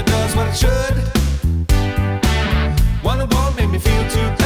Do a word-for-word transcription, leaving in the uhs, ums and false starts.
it does what it should. One that won't make me feel too good.